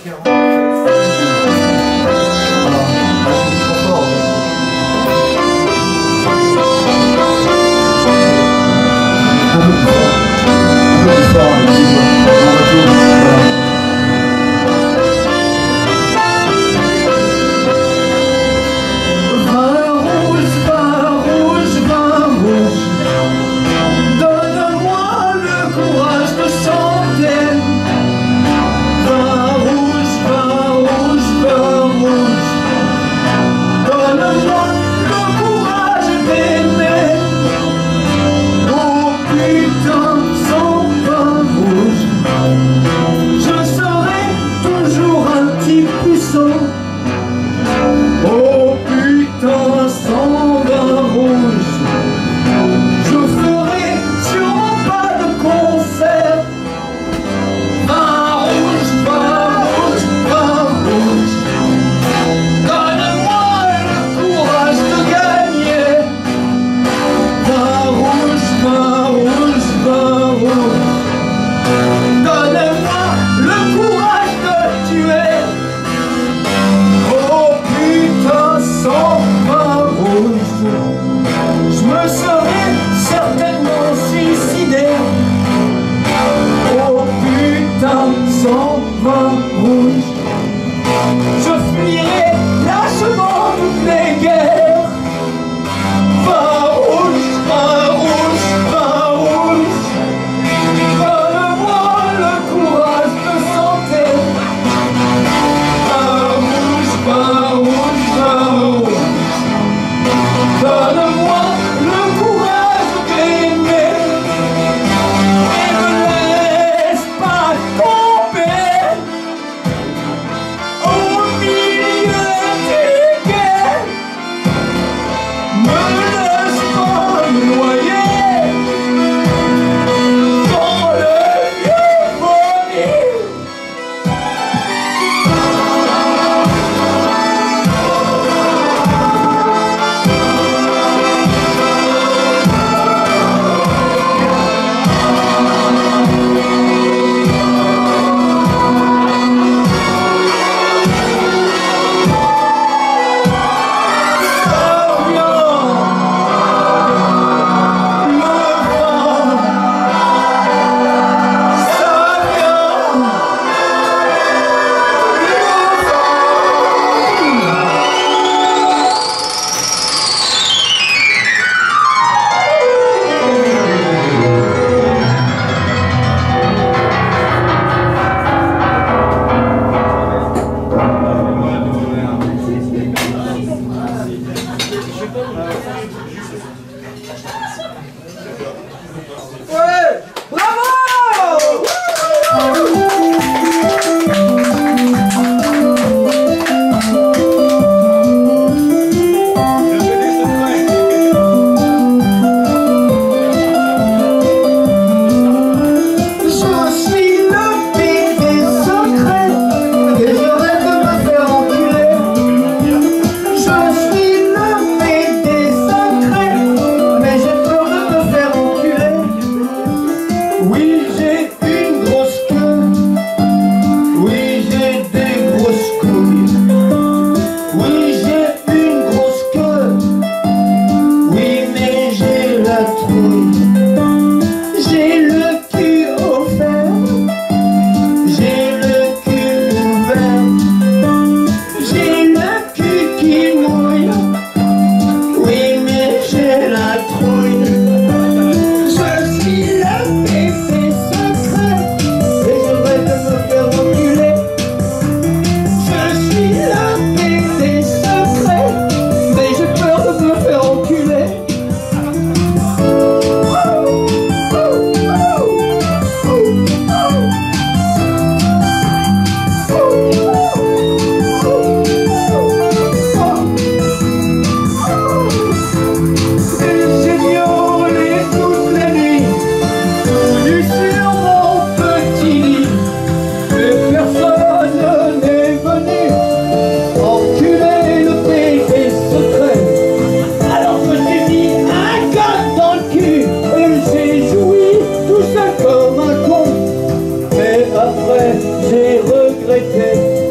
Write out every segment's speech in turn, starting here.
j'ai regretté.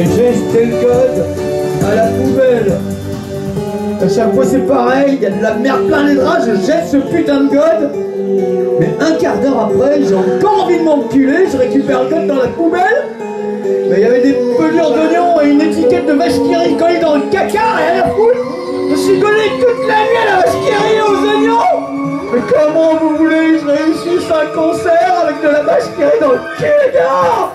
et j'ai jeté le code à la poubelle. À chaque fois c'est pareil, il y a de la merde plein les draps, je jette ce putain de code. Mais un quart d'heure après, j'ai encore envie de m'enculer, je récupère le code dans la poubelle. Mais il y avait des pelures d'oignons et une étiquette de vache qui rit collée dans le caca, rien à foutre. Je me suis donné toute la nuit à la vache qui rit et aux oignons. Mais comment vous voulez que je réussisse un concert avec de la vache qui rit dans le cul, les gars?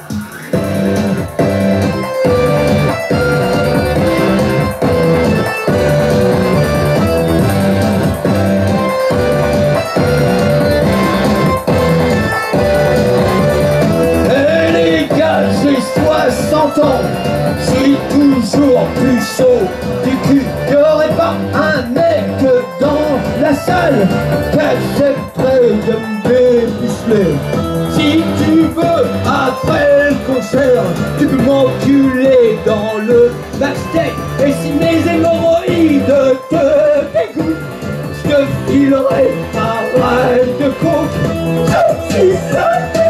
Je suis toujours plus chaud du cul. Y'aurait pas un mec dans la salle qui accepterait de me dépuceler. Si tu veux, après le concert, tu peux m'enculer dans le backstage. Et si mes hémorroïdes te dégoûtent, je te filerai un rêve de coke. Je suis là.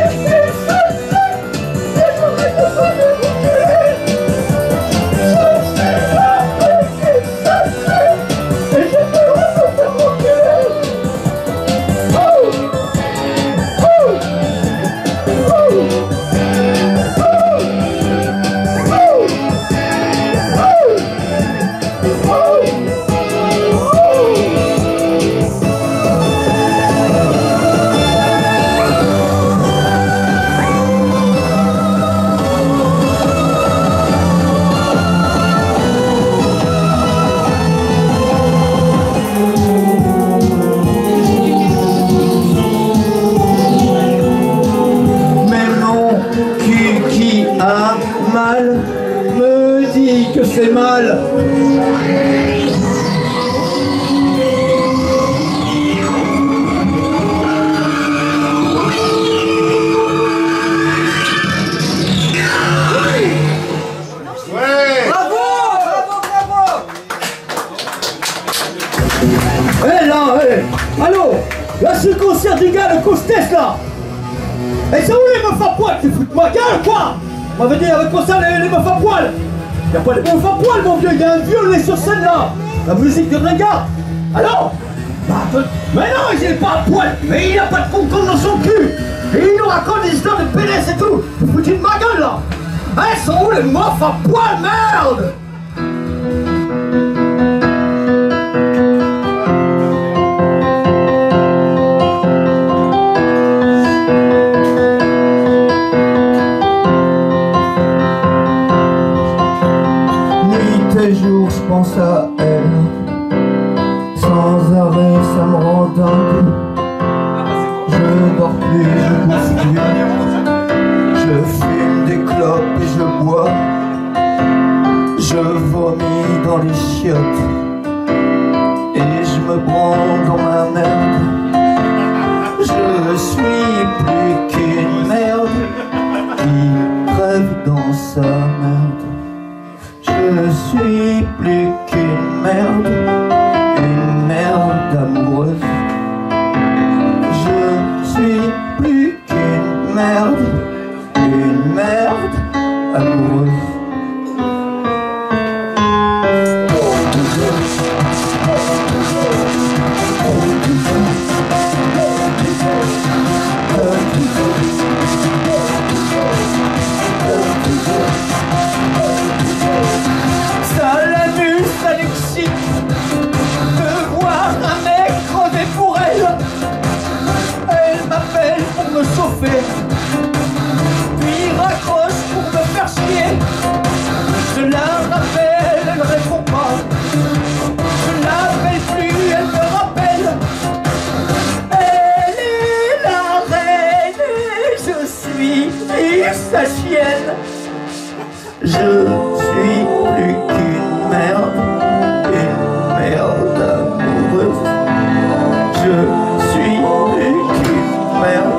Que c'est mal. Eh là, eh. Allô. Là c'est le concert du gars, le Costès là. Et c'est où les meufs à poil? Tu fous de ma gueule quoi? On m'avait dit avec concert les meufs à poil. Y'a pas les meufs à poil mon vieux, y'a un violet sur scène là. La musique de ringard. Alors mais non, il est pas à poil. Mais il a pas de concombre dans son cul. Et il nous raconte des histoires de pénis et tout. Vous foutez de ma gueule là. Elles sont où les meufs à poil, merde? Je pense à elle, sans arrêt ça me rend dingue. Je dors plus, je bouffe plus, je fume des clopes et je bois. Je vomis dans les chiottes et je me branle dans ma merde. Je suis plus qu'une merde qui crève dans sa merde. Je suis plus qu'une merde amoureuse. Je suis plus qu'une merde amoureuse. Puis raccroche pour me faire chier. Je la rappelle, elle répond pas. Je l'appelle plus, elle me rappelle. Elle est la reine et je suis sa chienne. Je suis plus qu'une merde amoureuse. Je suis plus qu'une merde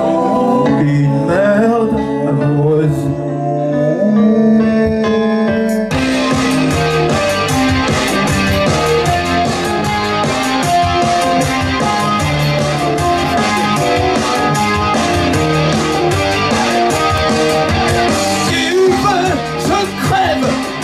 amoureuse. Tu veux, je crève.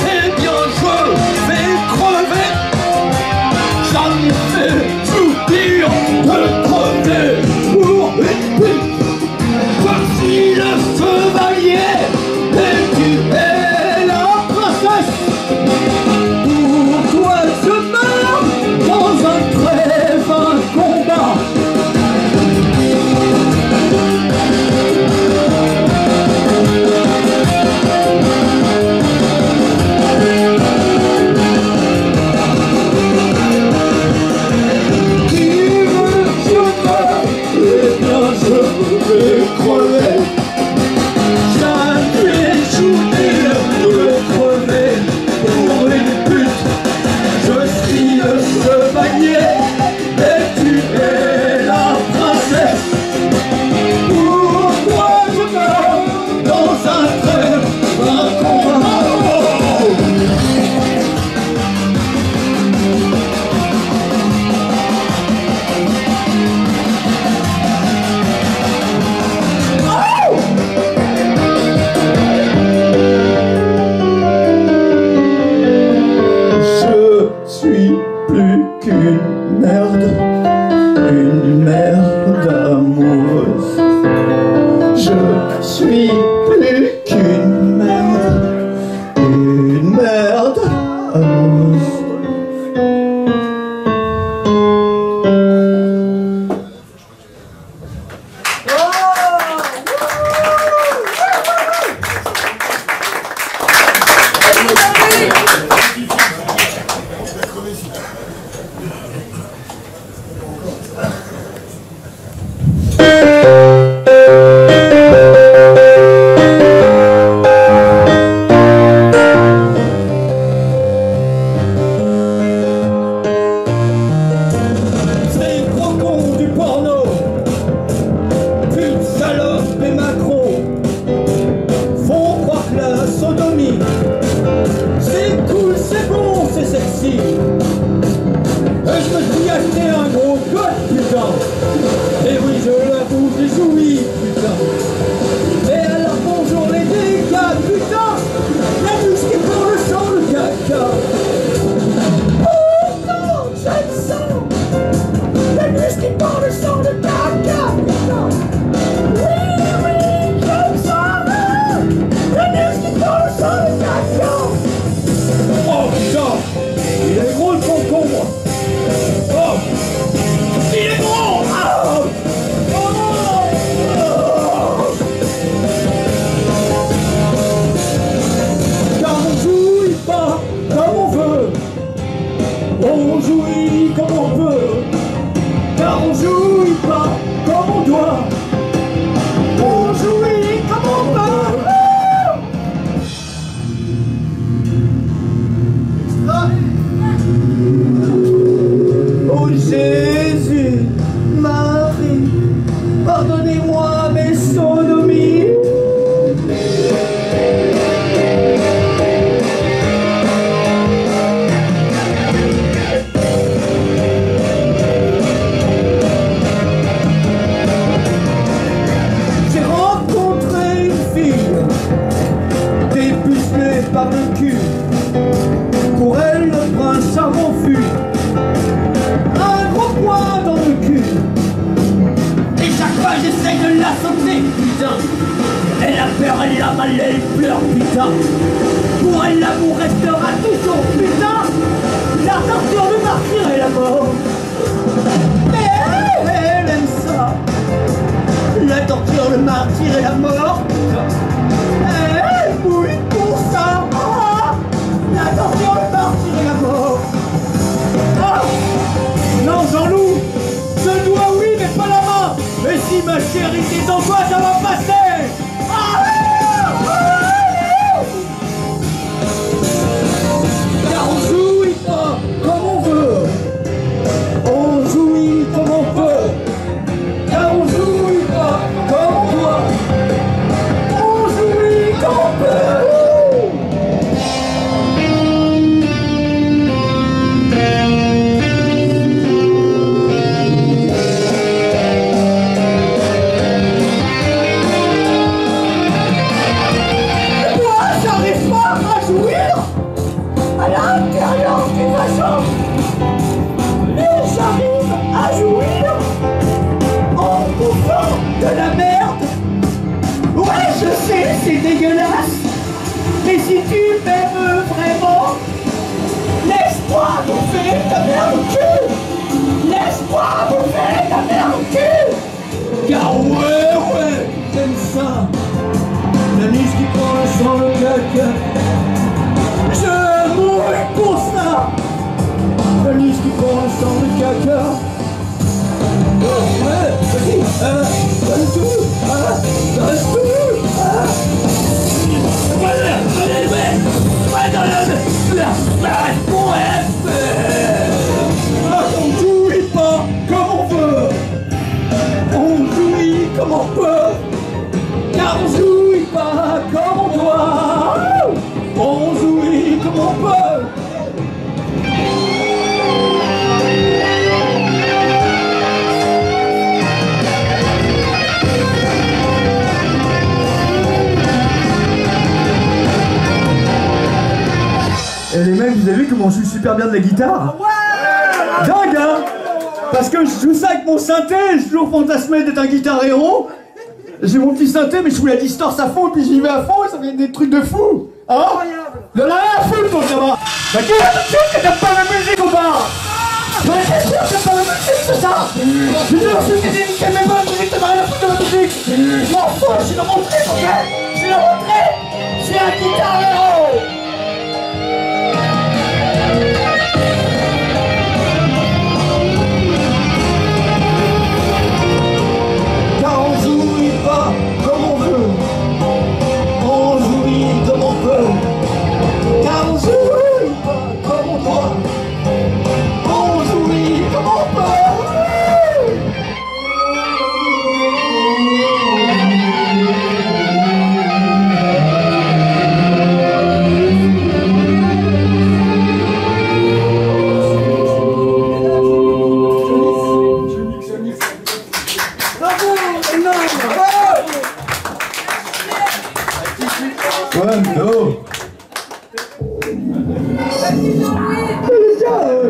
On joue super bien de la guitare. Ouais, dingue, hein. Parce que je joue ça avec mon synthé, j'ai toujours fantasmé d'être un guitar héros. J'ai mon petit synthé, mais je joue la distance à fond, et puis j'y vais à fond, et ça fait des trucs de fou. Hein? De la foule, ton gamin. Bah, qui est sûr que t'aimes pas la musique au bar? Bah, t'es sûr que t'aimes pas la musique, c'est ça? J'ai toujours su que t'aimais pas la musique, t'as rien à foutre de la musique. Je m'en fous, je suis de rentrée, ok? Je suis de rentrée. Je suis un guitar héros.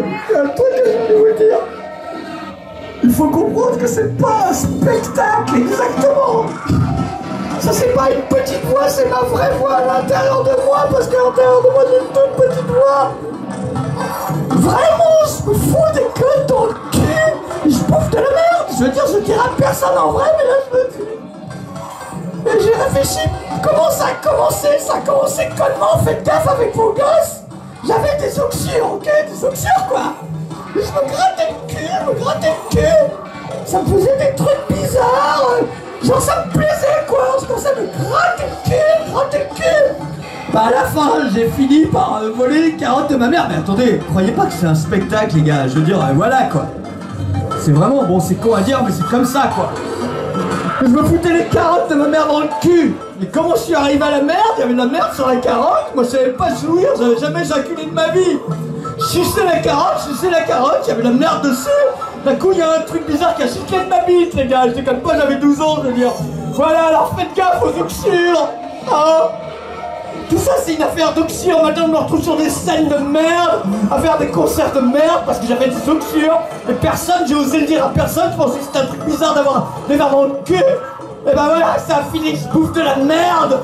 il y a un truc que je voulais vous dire. Il faut comprendre que c'est pas un spectacle, exactement. Ça, c'est pas une petite voix, c'est ma vraie voix à l'intérieur de moi, parce qu'à l'intérieur de moi, j'ai une toute petite voix. Vraiment, je me fous des connes dans le cul. Je bouffe de la merde. Je veux dire, je dirais à personne en vrai, mais là, je me dis... Et j'ai réfléchi, comment ça a commencé? Ça a commencé connement, faites gaffe avec vos gosses. J'avais des oxyures, ok? Des oxyures, quoi. Et je me grattais le cul, Ça me faisait des trucs bizarres. Genre, ça me plaisait, quoi. Je commençais à me gratter le cul. Bah, à la fin, j'ai fini par voler les carottes de ma mère. Mais attendez, croyez pas que c'est un spectacle, les gars. Je veux dire, voilà, quoi. C'est vraiment, bon, c'est con à dire, mais c'est comme ça, quoi. Je me foutais les carottes de ma mère dans le cul. Mais comment je suis arrivé à la merde? Il y avait de la merde sur la carotte. Moi, je savais pas jouir, j'avais jamais éjaculé de ma vie. Je suçais la carotte, il y avait de la merde dessus. D'un coup, il y a un truc bizarre qui a giclé de ma bite, les gars. Je déconne pas, j'avais 12 ans, je veux dire. Voilà, alors faites gaffe aux oxyures. Hein? Tout ça, c'est une affaire d'oxyures. Maintenant, je me retrouve sur des scènes de merde, à faire des concerts de merde parce que j'avais des oxyures. Et personne, j'ai osé le dire à personne. Je pensais que c'était un truc bizarre d'avoir des verres dans le cul. Et ben voilà, ça a fini que je bouffe de la merde.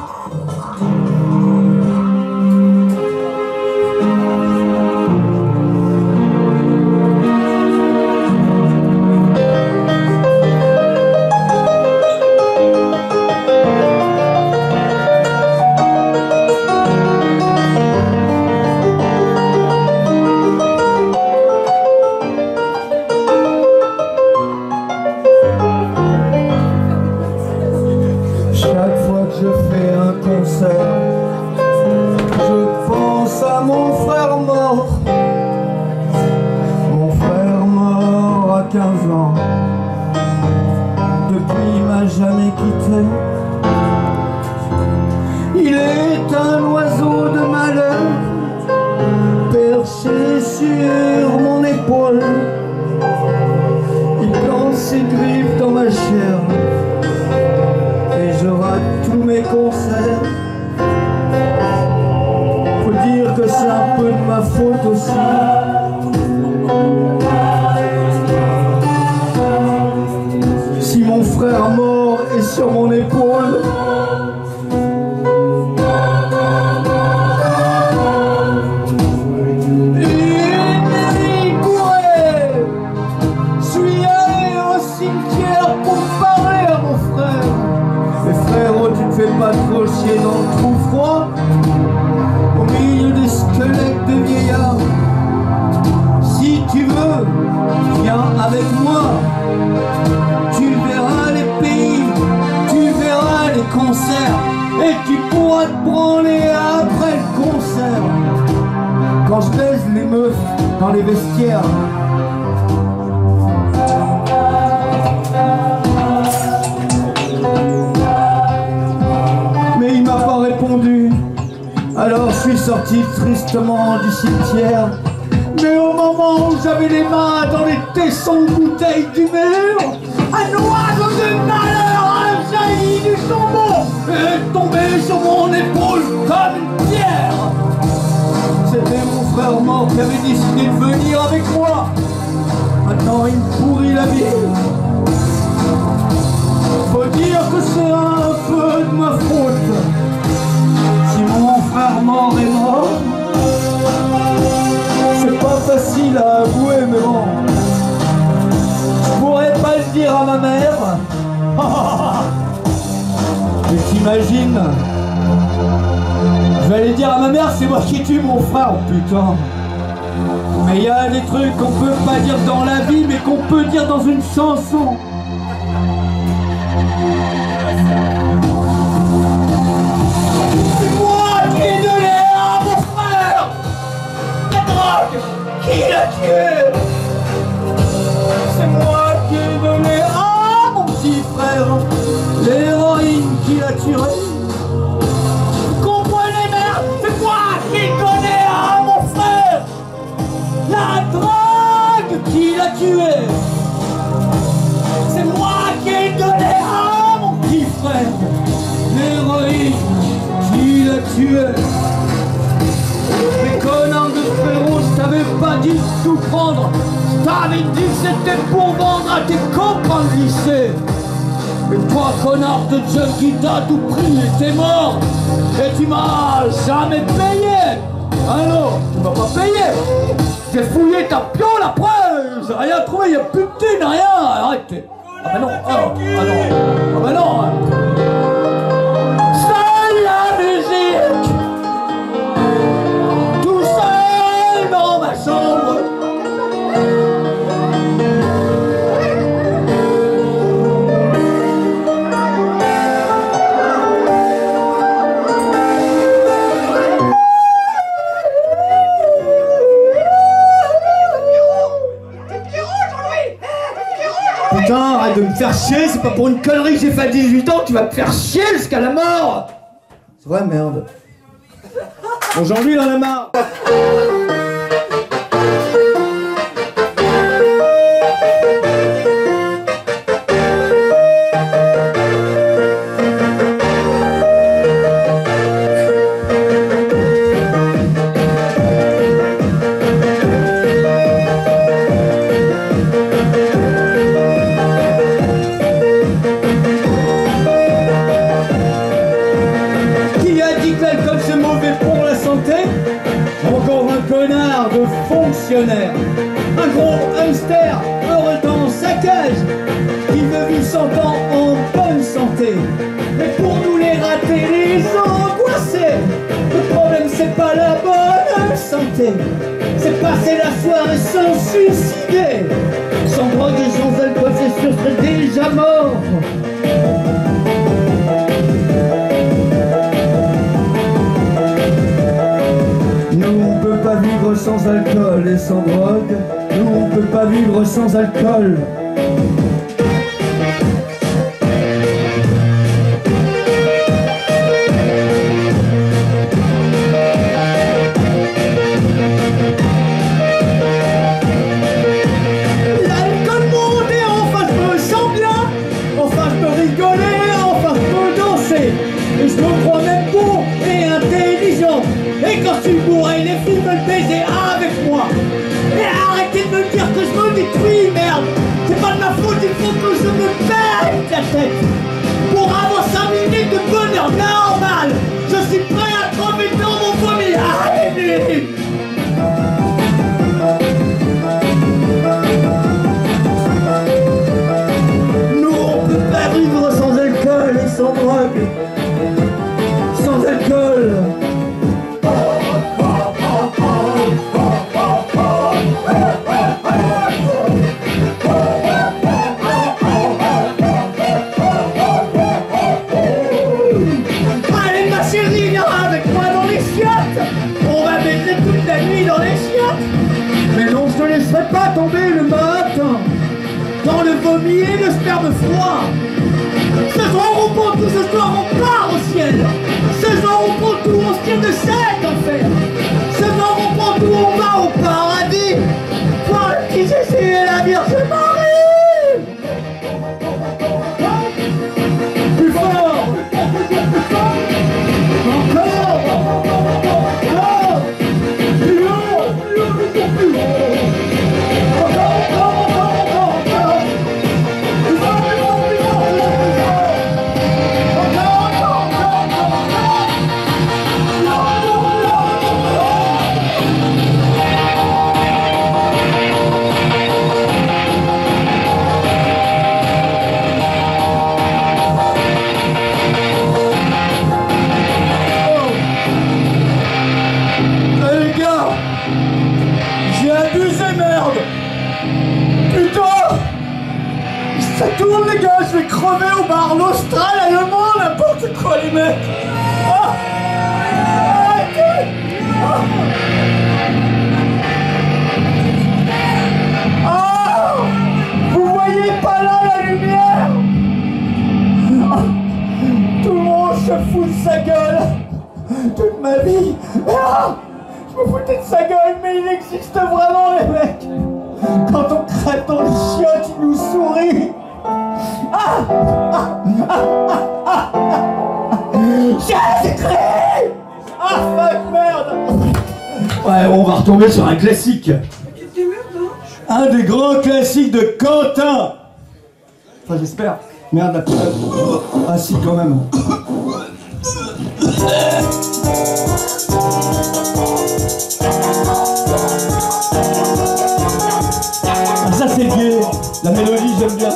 Il est un oiseau de malheur perché sur mon épaule. Il plante ses griffes dans ma chair et je rate tous mes concerts. Faut dire que c'est un peu de ma faute aussi. Si mon frère mort est sur mon épaule, il courait. Je suis allé au cimetière pour parler à mon frère. Mais frérot, tu te fais pas trop chier dans le trou froid, au milieu des squelettes de vieillards. Si tu veux, viens avec moi. Tu verras les pays, tu verras les concerts, et tu pourras te branler après le concert. Quand je baise les meufs dans les vestiaires. Mais il m'a pas répondu. Alors je suis sorti tristement du cimetière. Mais au moment où j'avais les mains dans les tessons de bouteilles du mur, un oiseau de malheur a jailli du tombeau et est tombé sur mon épaule comme une pierre. C'était mon frère mort qui avait décidé de venir avec moi. Maintenant il me pourrit la vie. Faut dire que c'est un peu de ma faute. Si mon frère mort est mort, c'est pas facile à avouer, mais bon. Je pourrais pas le dire à ma mère. Mais t'imagines, je vais aller dire à ma mère, c'est moi qui tue mon frère, oh putain. Mais il y a des trucs qu'on peut pas dire dans la vie, mais qu'on peut dire dans une chanson. C'est moi qui ai donné à mon frère la drogue. Qui l'a tué? C'est moi qui ai donné à mon petit frère l'héroïne qui l'a tué. Vous comprenez, merde? C'est moi qui ai donné à mon frère la drogue qui l'a tué. C'est moi qui ai donné à mon petit frère l'héroïne qui l'a tué. Les connards de frérot, ça t'avais pas dit de tout prendre. Je t'avais dit que c'était pour vendre à tes copains de lycée. Mais toi, connard de junkie, t'as tout pris et t'es mort. Et tu m'as jamais payé. Ah non, tu m'as pas payé. J'ai fouillé ta piole après. J'ai rien trouvé, y'a plus de thunes, rien. Arrête. Ah bah non, ah non, ah bah non. Seule la musique. Tout seul dans ma chambre. Putain, arrête de me faire chier, c'est pas pour une connerie que j'ai fait à 18 ans que tu vas te faire chier jusqu'à la mort. C'est vrai, merde. Aujourd'hui, il en a marre. Un gros hamster heureux dans sa cage qui veut vivre 100 ans en bonne santé. Mais pour nous les ratés, les angoissés, le problème c'est pas la bonne santé, c'est passer la soirée sans suicider. Sans drogue et sans alcool, c'est sûr, serait déjà mort. Vivre sans alcool et sans drogue, nous on peut pas vivre sans alcool. L'alcool monte et enfin je me sens bien, enfin je peux rigoler, enfin je peux danser, et je me crois même bon et intelligent. Et quand je suis bourré, les filles veulent baiser avec moi. Et arrêtez de me dire que je me détruis, merde. C'est pas de ma faute, il faut que je me pète la tête pour avoir 5 minutes de bonheur normal. Je suis prêt à crever dans mon vomi. Allez. Nous, on peut pas vivre sans alcool et sans drogue. Sans alcool. Pas tomber le matin dans le vomi et le sperme froid. Ce soir on prend tout, ce soir on part au ciel. Ce soir on prend tout, on se tire de cet enfer. Ce soir on prend tout, on va au paradis. Voir le petit Jésus et la Vierge Marie. Plus fort. Encore. Non. Plus haut. Plus haut. Ça tourne les gars, je vais crever au bar l'Austral, allemand, n'importe quoi les mecs. Ah, ah, vous voyez pas là la lumière? Ah, tout le monde se fout de sa gueule toute ma vie. Ah, je me foutais de sa gueule, mais il existe vraiment les mecs. Quand on crève dans le chiotte, il nous sourit. Jésus-Christ! Ah fuck, merde! Ouais, on va retomber sur un classique. Un des grands classiques de Quentin. Enfin, j'espère. Merde, la période. Ah si, quand même. Ah, ça c'est gay. La mélodie, j'aime bien.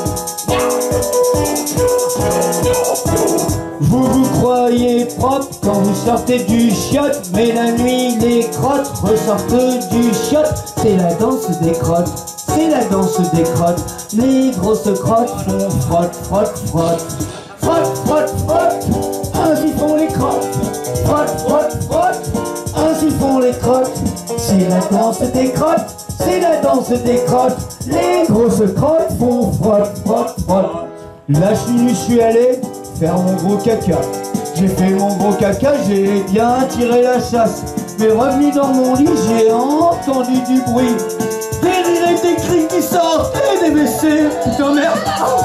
Vous vous croyez propre quand vous sortez du chiotte, mais la nuit les crottes ressortent du chiotte. C'est la danse des crottes, c'est la danse des crottes. Les grosses crottes font frotte, frotte, frotte. Frotte, frotte, frotte, ainsi font les crottes. Frotte, frotte, frotte, ainsi font les crottes. C'est la danse des crottes, c'est la danse des crottes. Les grosses crottes font frotte, frotte, frotte. Là je suis allé faire mon gros caca. J'ai fait mon gros caca, j'ai bien tiré la chasse. Mais revenu dans mon lit, j'ai entendu du bruit. Des rires et des cris qui sortent et des WC. Putain merde.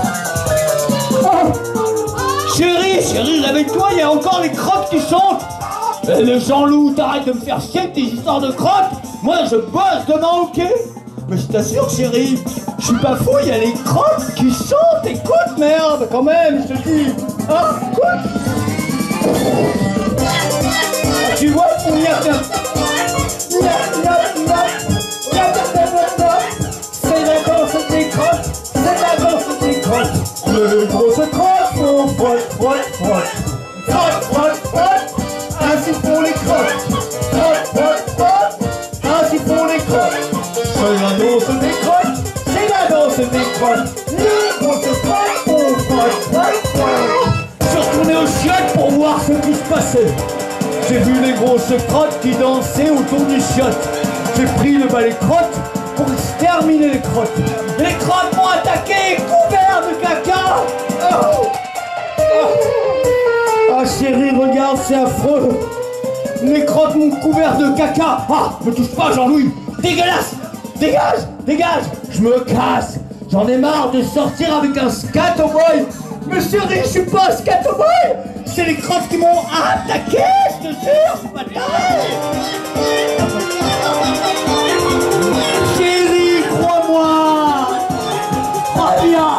Chérie, chérie, réveille-toi, il y a encore les crottes qui chantent. Le Jean-Loup, t'arrêtes de me faire chier avec tes histoires de crottes. Moi je bosse demain, ok? Mais je t'assure chérie, je suis pas fou, il y a les crottes qui chantent, écoute merde, quand même, je te dis. Ah, écoute. Tu vois, on y a qu'un. C'est la danse des crottes, c'est la danse des crottes. Les grosses crottes font frotte, frotte, frotte. Frotte, frotte, frotte, ainsi font les crottes. Frotte, frotte, frotte, ainsi font les crottes. C'est la danse des crottes, c'est la danse des crottes. Les grosses crottes font frotte, frotte, frotte. Je suis retourné au chiotte pour voir ce qui se passait. J'ai vu les grosses crottes qui dansaient autour du chiotte. J'ai pris le balai crotte pour exterminer les crottes. Les crottes m'ont attaqué, couverts de caca. Oh. Oh. Ah chérie, regarde, c'est affreux. Les crottes m'ont couvert de caca. Ah, me touche pas Jean-Louis. Dégueulasse. Dégage, dégage. Je me casse. J'en ai marre de sortir avec un scatoboy. Mais chérie, je suis pas un scatoboy. C'est les crottes qui m'ont attaqué, je te jure, c'est pas taré. Chérie, crois-moi. Crois bien.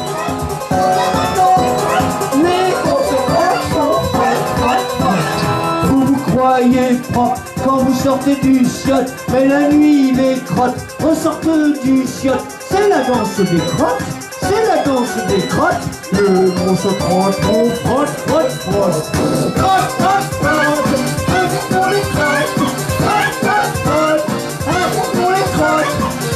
Les grosses crottes sont faites. Vous vous croyez propre quand vous sortez du chiotte, mais la nuit les crottes ressortent du chiotte. C'est la danse des crottes, c'est la danse des crottes. Le gros crotte, on frotte, frotte, frotte. Frotte, frotte, frotte, ainsi pour les crottes. Frotte, frotte, frotte, ainsi pour les crottes.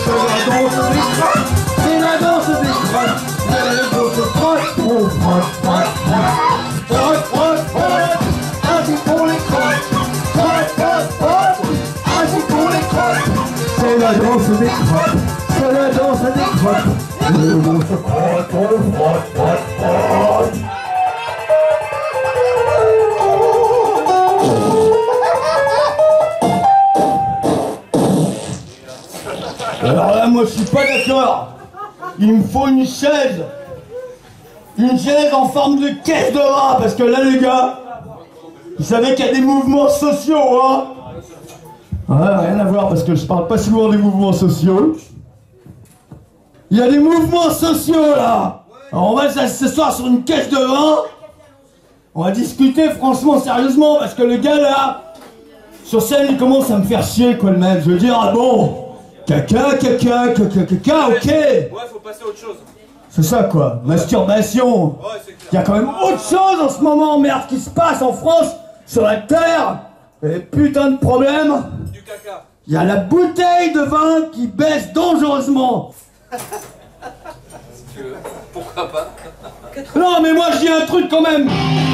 C'est la danse des crottes, c'est la danse des crottes. Le gros crotte, on frotte, frotte, frotte. Frotte, frotte, frotte, ainsi pour les crottes. Frotte, frotte, frotte, ainsi pour les crottes. C'est la danse des crottes, c'est la danse des crottes. Le gros crotte, on frotte, frotte, frotte. Alors là, moi je suis pas d'accord. Il me faut une chaise. Une chaise en forme de caisse de rat. Parce que là les gars, vous savez qu'il y a des mouvements sociaux, hein. Ouais, rien à voir parce que je parle pas souvent des mouvements sociaux. Il y a des mouvements sociaux là. Alors on va s'asseoir sur une caisse de vin. On va discuter franchement, sérieusement, parce que le gars là, sur scène, il commence à me faire chier quoi le mec. Je veux dire, ah bon, caca, caca, caca, caca, ok. Ouais, faut passer à autre chose. C'est ça quoi, masturbation. Ouais, c'est clair. Il y a quand même autre chose en ce moment, merde, qui se passe en France, sur la terre. Et putain de problème. Du caca. Il y a la bouteille de vin qui baisse dangereusement. Si tu veux. Pourquoi pas? Non mais moi je dis un truc quand même.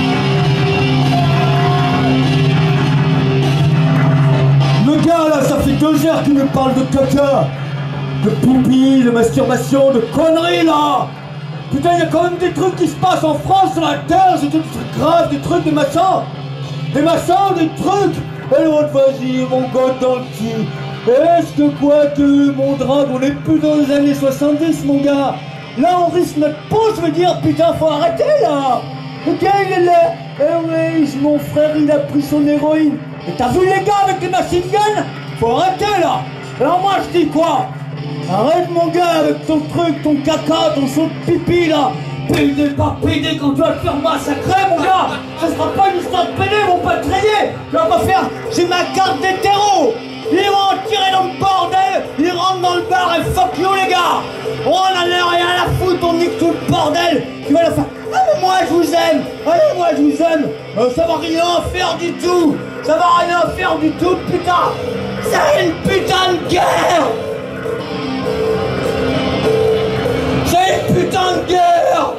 Le gars là, ça fait 2 heures qu'il me parle de caca, de pipi, de masturbation, de conneries là. Putain, il y a quand même des trucs qui se passent en France, sur la terre, c'est des trucs graves, des trucs, des machins. Des machins, des trucs. Et l'autre, vas-y, mon gars dans le cul. Est-ce que quoi que mon drague, on est plus dans les années 70 mon gars. Là on risque notre peau, je veux dire, putain faut arrêter là. Le gars il est là. Eh oui, mon frère il a pris son héroïne. Et t'as vu les gars avec les machine guns? Faut arrêter là. Alors moi je dis quoi? Arrête mon gars avec ton truc, ton caca, ton saut de pipi là. PD pas PD quand tu vas te faire massacrer mon gars. Ça sera pas une histoire de PD mon pote rayé. Tu vas pas faire, j'ai ma carte d'hétéro. Ils vont tirer dans le bordel, ils rentrent dans le bar et fuck you les gars. On en a rien à foutre, on nique tout le bordel. Tu vas leur faire, ah mais moi je vous aime, allez moi je vous aime. Ça va rien faire du tout, ça va rien faire du tout putain. C'est une putain de guerre. C'est une putain de guerre.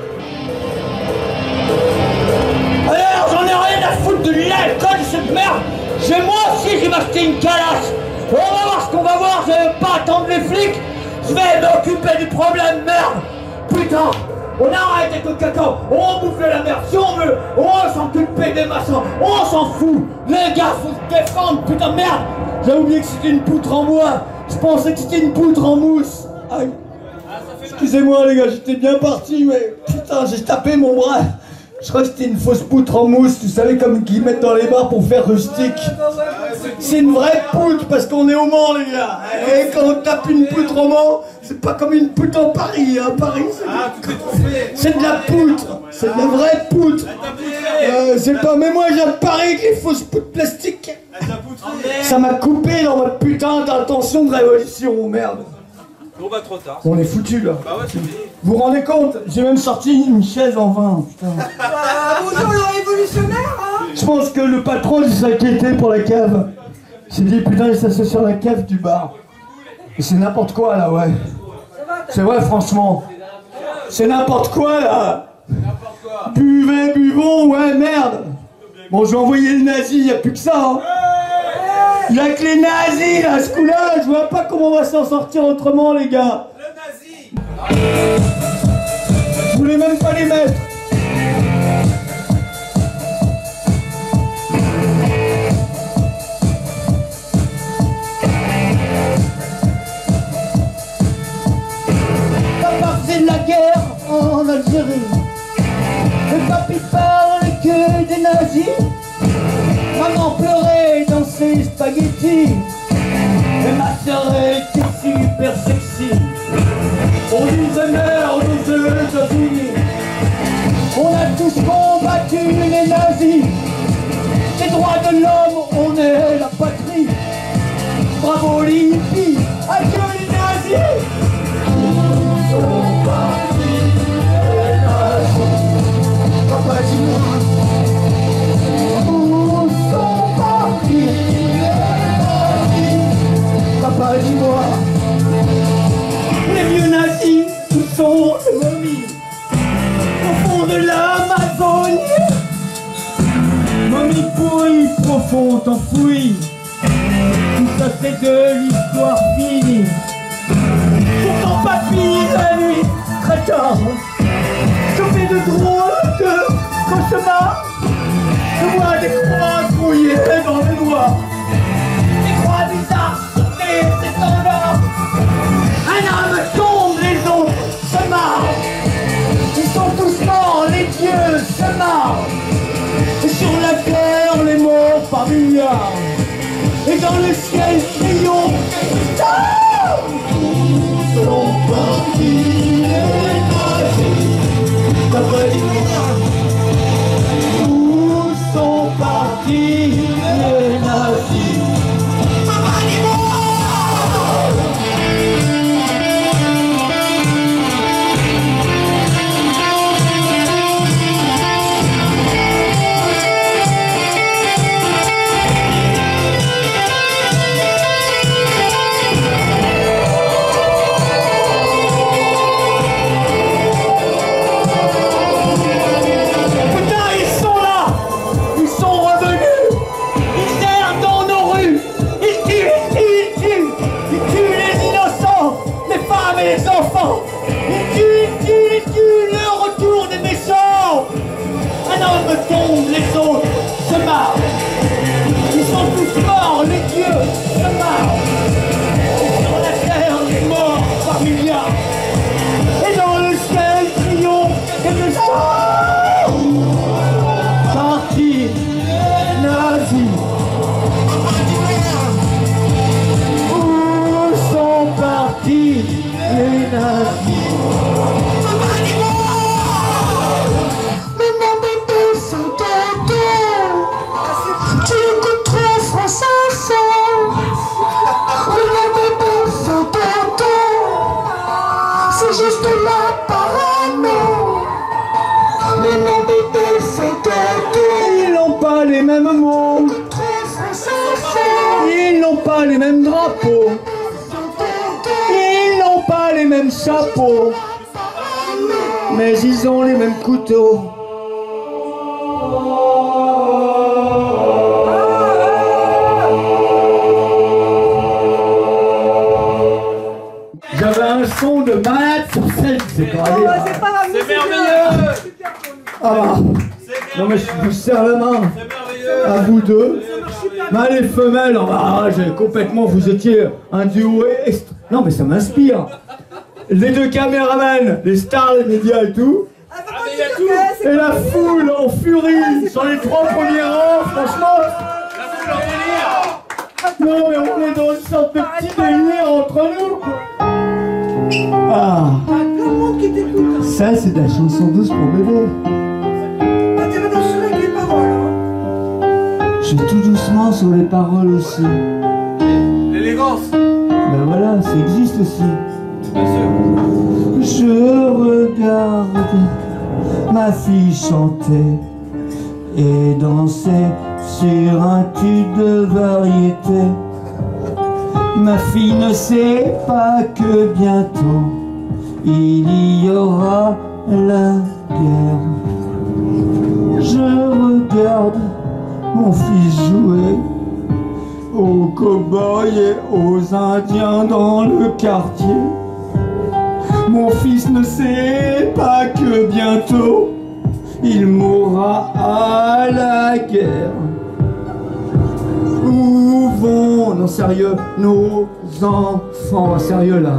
Alors j'en ai rien à foutre de l'alcool de cette merde. Moi aussi j'ai m'acheté une calasse. On va voir ce qu'on va voir, je vais pas attendre les flics. Je vais m'occuper du problème, merde. Putain, on arrête avec le cacao. On bouffe la merde si on veut. On s'occupe des machins, on s'en fout. Les gars, faut se défendre, putain de merde. J'ai oublié que c'était une poutre en bois. Je pensais que c'était une poutre en mousse. Aïe. Excusez-moi les gars, j'étais bien parti, mais putain, j'ai tapé mon bras. Je crois que c'était une fausse poutre en mousse, tu savais, comme qu'ils mettent dans les bars pour faire rustique. C'est une vraie poutre parce qu'on est au Mans les gars. Et quand on tape une poutre au Mans, c'est pas comme une poutre en Paris. Hein. Paris c'est de la poutre, c'est de la vraie poutre. C'est pas, mais moi j'ai Paris avec les fausses poutres plastiques. Ça m'a coupé dans votre putain d'intention de révolution, merde. Bon bah trop tard. On est foutus là. Bah ouais, c'est fini. Vous vous rendez compte? J'ai même sorti une chaise en vin, putain. Bonjour le révolutionnaire, hein. Je pense que le patron il s'est inquiété pour la cave. Il s'est dit putain il s'assied sur la cave du bar. Et c'est n'importe quoi là, ouais. C'est vrai franchement. C'est n'importe quoi là. Buvez, buvons, ouais merde. Bon je vais envoyer le nazi, y a plus que ça hein. Il y a que les nazis là, ce coup-là, je vois pas comment on va s'en sortir autrement les gars. Le nazi. Je voulais même pas les mettre. Papa faisait de la guerre en Algérie. Le papy parle que des nazis. Maman pleurait dans ses spaghettis. Et ma sœur était super sexy. On disait merde aux États-Unis. On a tous combattu les nazis. Les droits de l'homme, on est la patrie. Bravo les hippies, adieu les nazis. Où sont partis les nazis? Papa dis-moi. Où sont partis les nazis? Papa dis-moi. Les vieux nazis, où sont les momies? Au fond de l'Amazonie. Momie pourrie, profond, enfouie. Tout ça c'est de l'histoire finie. Pourtant papy, la nuit, très tard, je fais de drôles de cauchemars. Je vois des croix grouillées dans le noir. Des croix bizarres sur des étendards. Un âme tombe, les autres se marrent. Ils sont tous morts, les dieux se marrent. Et sur la terre, les morts par milliards. Et dans le ciel, triomphe des stars. Où sont partis les nazis? Papa dis-moi. Où sont partis les nazis? Papa dis-moi. les mêmes drapeaux. Ils n'ont pas les mêmes chapeaux. Mais ils ont les mêmes couteaux. J'avais un son de malade sur scène, c'est C'est merveilleux. Ah bah. Non mais je vous serre la main à vous deux. Mâles et femelles, oh bah, complètement, vous étiez un duo. Non mais ça m'inspire. Les deux caméramans, les stars, les médias et tout. Et la foule en furie sur les 3 premiers rangs, franchement. Non mais on est dans une sorte de petit délire entre nous. Ah. Ça c'est de la chanson douce pour bébé. Je suis tout doucement sur les paroles aussi. L'élégance. Ben voilà, ça existe aussi. Bien sûr. Je regarde ma fille chanter et danser sur un tube de variété. Ma fille ne sait pas que bientôt il y aura la guerre. Je regarde mon fils jouer aux cow-boys et aux indiens dans le quartier. Mon fils ne sait pas que bientôt il mourra à la guerre. Où vont, non sérieux, nos enfants, sérieux là.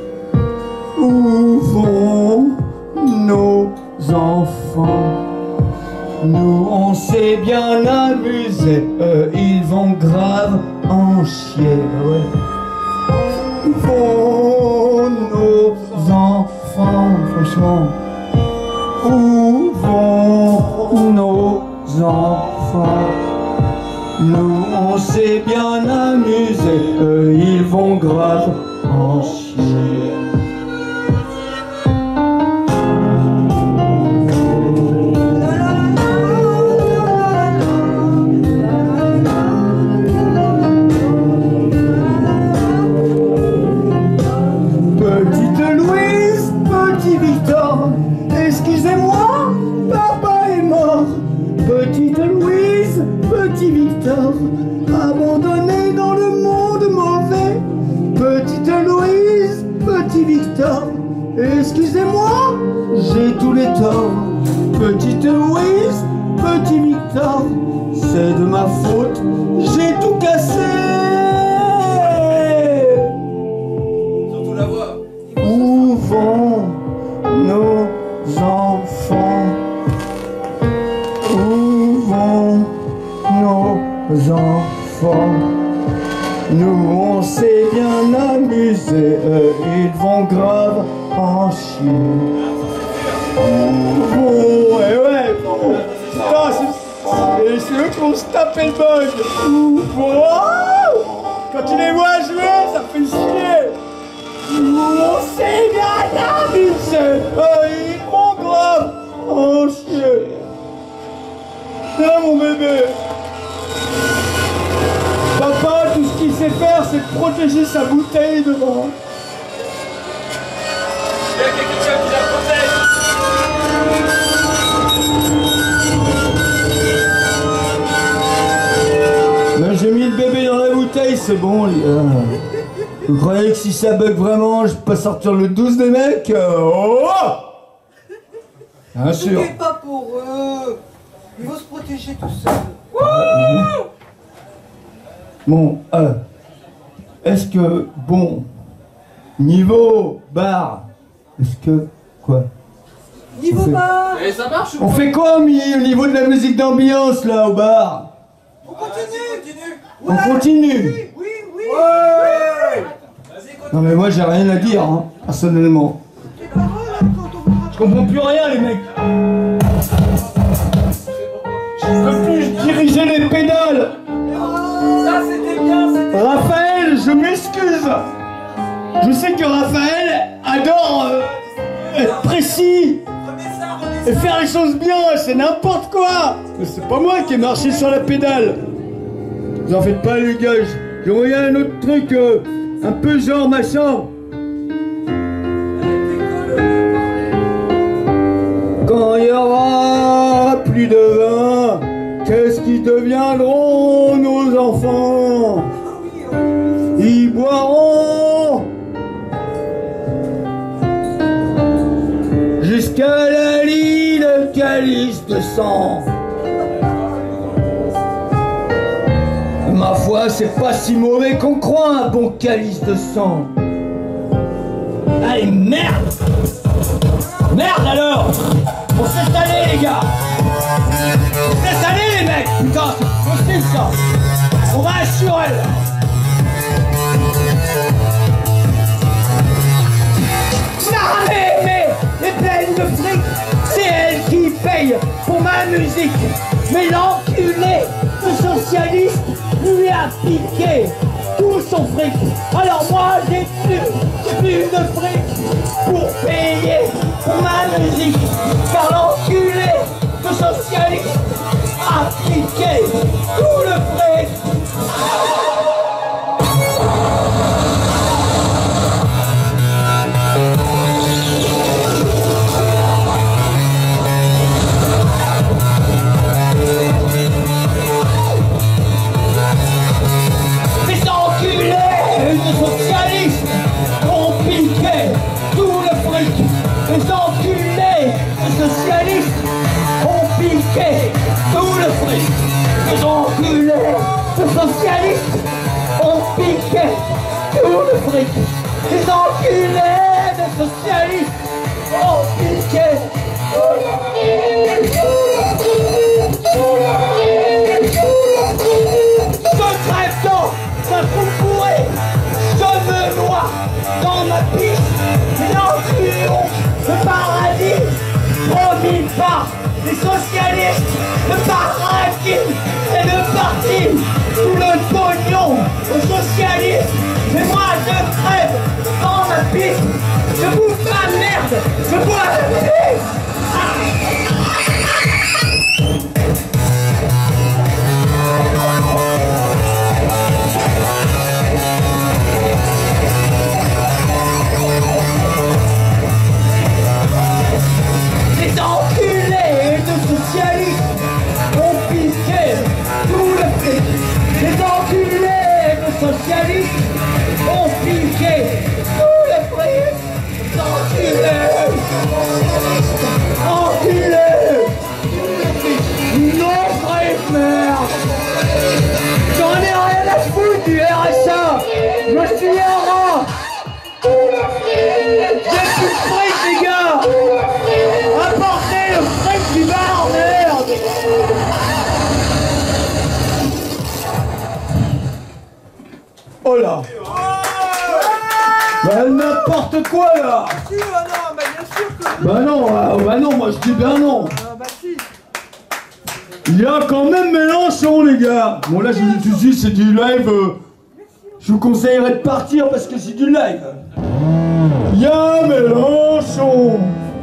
Où vont nos enfants? Nous on s'est bien amusé, ils vont grave en chier, ouais. Où vont nos enfants, franchement? Où vont nos enfants? Nous on s'est bien amusé, ils vont grave en chier. Excusez-moi, papa est mort. Petite Louise, petit Victor, abandonné dans le monde mauvais. Petite Louise, petit Victor, excusez-moi, j'ai tous les torts. Petite Louise, petit Victor, c'est de ma faute, j'ai tout cassé. Surtout la voix. Où vont nos enfants? Où vont nos enfants? Nous on s'est bien amusé, ils vont grave en chier. Oh, ouais, bon. Putain, c'est eux qui vont se taper le bug. Quand tu les vois jouer, ça fait chier. On s'est bien amusé, ils vont grave en chier. Là mon bébé. Papa, tout ce qu'il sait faire, c'est de protéger sa bouteille devant. Il y a quelqu'un qui la protège. Là, j'ai mis le bébé dans la bouteille, c'est bon, les gars. Vous croyez que si ça bug vraiment, je peux sortir le 12 des mecs? Oh! Bien sûr. Ne pas pour eux. Ils vont se protéger tout seuls. Bon, est-ce que, bon, niveau bar, est-ce que, quoi? Niveau bar. Et ça marche ou On fait quoi au niveau de la musique d'ambiance, là, au bar? On continue. On continue. Oui. Vas-y, Non mais moi, j'ai rien à dire, hein, personnellement. Les paroles, Je comprends plus rien, les mecs. Je peux plus diriger les pédales. ça c'était bien, Raphaël, je m'excuse. Je sais que Raphaël adore être précis et faire les choses bien. C'est n'importe quoi. Mais c'est pas moi qui ai marché sur la pédale. Vous en faites pas, les gars. J'ai envoyé un autre truc, un peu genre machin. Quand il y aura plus de vin, qu'est-ce qui deviendront nos enfants? Ils boiront jusqu'à la lie le calice de sang. Ma foi, c'est pas si mauvais qu'on croit, un bon calice de sang. Allez, merde! Merde alors! On s'est installé les gars! On s'est installé les mecs! Putain, c'est possible ça! On va assurer là! Mais les pleines de fric, c'est elle qui paye pour ma musique. Mais l'enculé, le socialiste, lui a piqué tout son fric. Alors moi j'ai plus de fric pour payer pour ma musique. Car l'enculé, le socialiste, a piqué tout le fric. Les enculés de socialistes ont piqué tout le fric. Les enculés de socialistes ont piqué tout le fric. Je crève dans un trou pourri, je me noie dans ma piste. Les enculés le paradis promis par les socialistes, le paradis et le parti, tout le pognon aux socialistes. Mais moi je crève dans ma piste, je bouffe ma merde, je bois la piste. Les enculés de socialistes ont piqué tout le fric. Les enculés de socialistes ont piqué tout le fric. Enculés, enculés, non fric, merde. J'en ai rien à foutre du RSA. Je suis un rat. J'ai plus de fric, les gars. Apportez le fric du bar, merde. Oh là. Bah n'importe quoi là. Bah non, moi je dis bien non. Il y a quand même Mélenchon les gars. Bon là je vous dis c'est du live. Je vous conseillerais de partir parce que c'est du live. Il y a Mélenchon.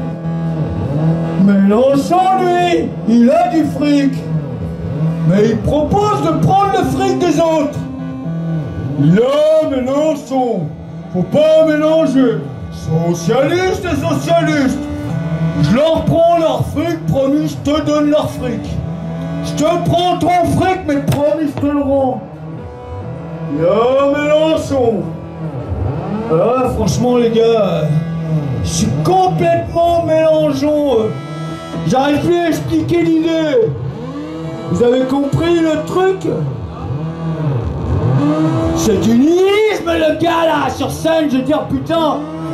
Mélenchon lui, il a du fric. Mais il propose de prendre le fric des autres. Il a Mélenchon. Faut pas mélanger socialistes et socialistes. Je leur prends leur fric, promis, je te donne leur fric. Je te prends ton fric, mais promis, je te le rends. Il y a Mélenchon. Ah, franchement, les gars, je suis complètement Mélenchon. J'arrive plus à expliquer l'idée. Vous avez compris le truc? C'est du nihilisme le gars là sur scène, je veux dire putain.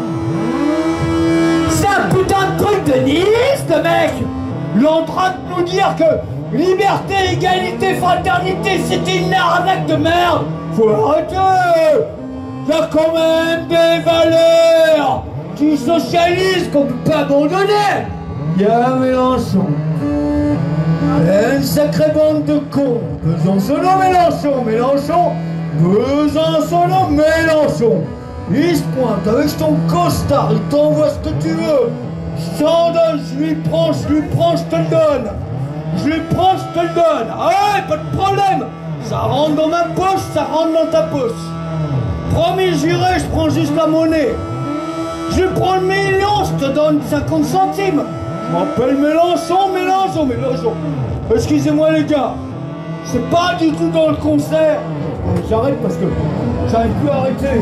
C'est un putain de truc de nihiliste le mec. Il est en train de nous dire que liberté, égalité, fraternité c'était une arnaque de merde. Faut arrêter. Il y a quand même des valeurs du socialisme qu'on peut pas abandonner. Il y a Mélenchon. Une sacrée bande de cons. Besançon, Mélenchon. Besançon, Mélenchon. Il se pointe avec son costard, il t'envoie ce que tu veux. Je t'en donne, je lui prends, je te le donne. Je lui prends, je te le donne. Ah ouais, pas de problème. Ça rentre dans ma poche, ça rentre dans ta poche. Promis, juré, je prends juste la monnaie. Je prends le million, je te donne 50 centimes. Je m'appelle Mélenchon, Mélenchon, Mélenchon. Excusez-moi les gars, c'est pas du tout dans le concert. J'arrête parce que j'arrive plus à arrêter.